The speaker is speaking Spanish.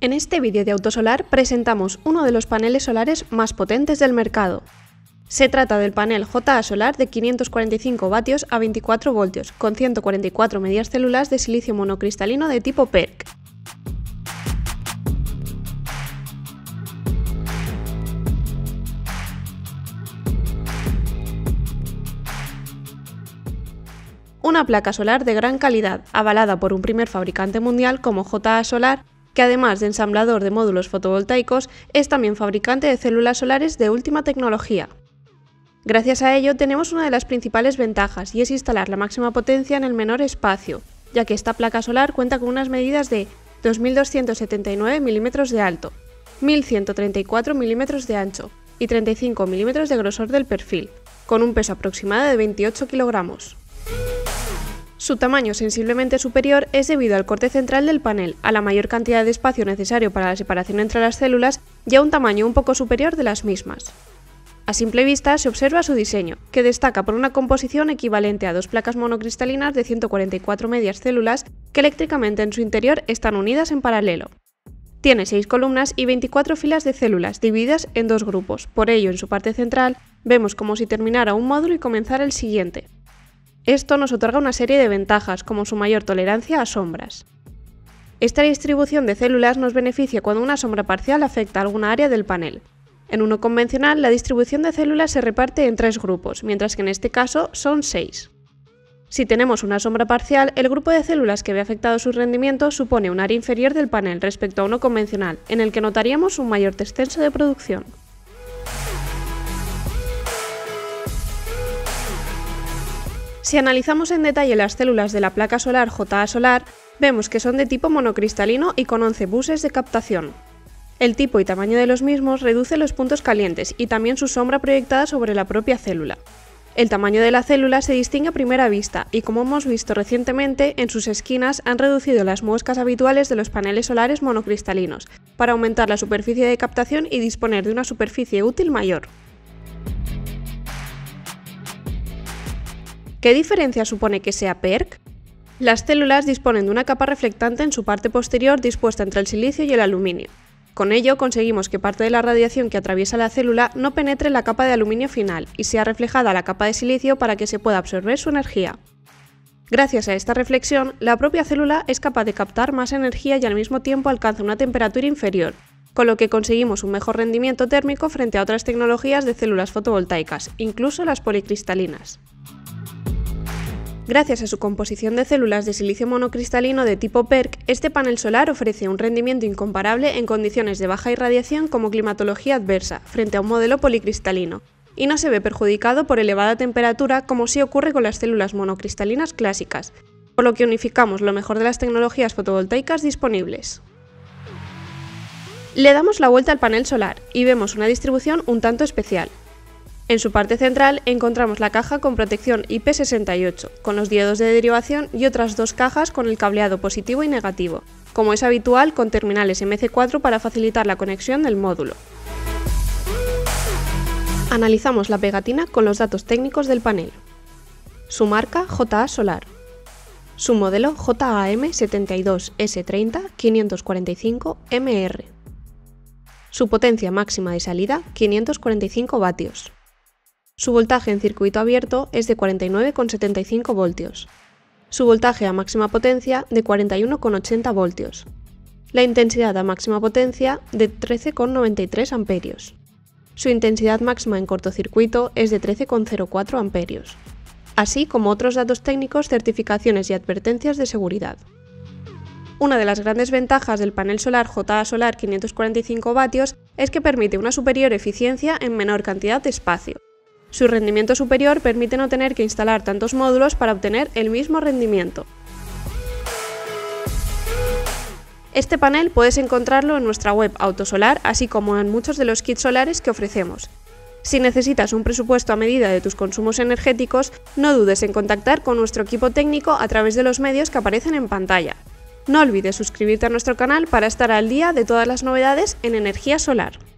En este vídeo de Autosolar presentamos uno de los paneles solares más potentes del mercado. Se trata del panel JA Solar de 545 vatios a 24 voltios, con 144 medias células de silicio monocristalino de tipo PERC. Una placa solar de gran calidad, avalada por un primer fabricante mundial como JA Solar, que además de ensamblador de módulos fotovoltaicos, es también fabricante de células solares de última tecnología. Gracias a ello tenemos una de las principales ventajas, y es instalar la máxima potencia en el menor espacio, ya que esta placa solar cuenta con unas medidas de 2.279 milímetros de alto, 1.134 milímetros de ancho y 35 milímetros de grosor del perfil, con un peso aproximado de 28 kilogramos. Su tamaño sensiblemente superior es debido al corte central del panel, a la mayor cantidad de espacio necesario para la separación entre las células y a un tamaño un poco superior de las mismas. A simple vista se observa su diseño, que destaca por una composición equivalente a dos placas monocristalinas de 144 medias células que eléctricamente en su interior están unidas en paralelo. Tiene 6 columnas y 24 filas de células divididas en dos grupos, por ello en su parte central vemos como si terminara un módulo y comenzara el siguiente. Esto nos otorga una serie de ventajas, como su mayor tolerancia a sombras. Esta distribución de células nos beneficia cuando una sombra parcial afecta a alguna área del panel. En uno convencional, la distribución de células se reparte en 3 grupos, mientras que en este caso son 6. Si tenemos una sombra parcial, el grupo de células que ve afectado su rendimiento supone un área inferior del panel respecto a uno convencional, en el que notaríamos un mayor descenso de producción. Si analizamos en detalle las células de la placa solar JA Solar, vemos que son de tipo monocristalino y con 11 buses de captación. El tipo y tamaño de los mismos reduce los puntos calientes y también su sombra proyectada sobre la propia célula. El tamaño de la célula se distingue a primera vista y, como hemos visto recientemente, en sus esquinas han reducido las muescas habituales de los paneles solares monocristalinos, para aumentar la superficie de captación y disponer de una superficie útil mayor. ¿Qué diferencia supone que sea PERC? Las células disponen de una capa reflectante en su parte posterior dispuesta entre el silicio y el aluminio. Con ello conseguimos que parte de la radiación que atraviesa la célula no penetre en la capa de aluminio final y sea reflejada a la capa de silicio para que se pueda absorber su energía. Gracias a esta reflexión, la propia célula es capaz de captar más energía y al mismo tiempo alcanza una temperatura inferior, con lo que conseguimos un mejor rendimiento térmico frente a otras tecnologías de células fotovoltaicas, incluso las policristalinas. Gracias a su composición de células de silicio monocristalino de tipo PERC, este panel solar ofrece un rendimiento incomparable en condiciones de baja irradiación como climatología adversa, frente a un modelo policristalino, y no se ve perjudicado por elevada temperatura como sí ocurre con las células monocristalinas clásicas, por lo que unificamos lo mejor de las tecnologías fotovoltaicas disponibles. Le damos la vuelta al panel solar y vemos una distribución un tanto especial. En su parte central encontramos la caja con protección IP68, con los diodos de derivación y otras dos cajas con el cableado positivo y negativo, como es habitual con terminales MC4 para facilitar la conexión del módulo. Analizamos la pegatina con los datos técnicos del panel. Su marca JA Solar. Su modelo JAM72S30-545MR. Su potencia máxima de salida 545 vatios. Su voltaje en circuito abierto es de 49,75 voltios. Su voltaje a máxima potencia de 41,80 voltios. La intensidad a máxima potencia de 13,93 amperios. Su intensidad máxima en cortocircuito es de 13,04 amperios. Así como otros datos técnicos, certificaciones y advertencias de seguridad. Una de las grandes ventajas del panel solar JA Solar 545 vatios es que permite una superior eficiencia en menor cantidad de espacio. Su rendimiento superior permite no tener que instalar tantos módulos para obtener el mismo rendimiento. Este panel puedes encontrarlo en nuestra web Autosolar, así como en muchos de los kits solares que ofrecemos. Si necesitas un presupuesto a medida de tus consumos energéticos, no dudes en contactar con nuestro equipo técnico a través de los medios que aparecen en pantalla. No olvides suscribirte a nuestro canal para estar al día de todas las novedades en energía solar.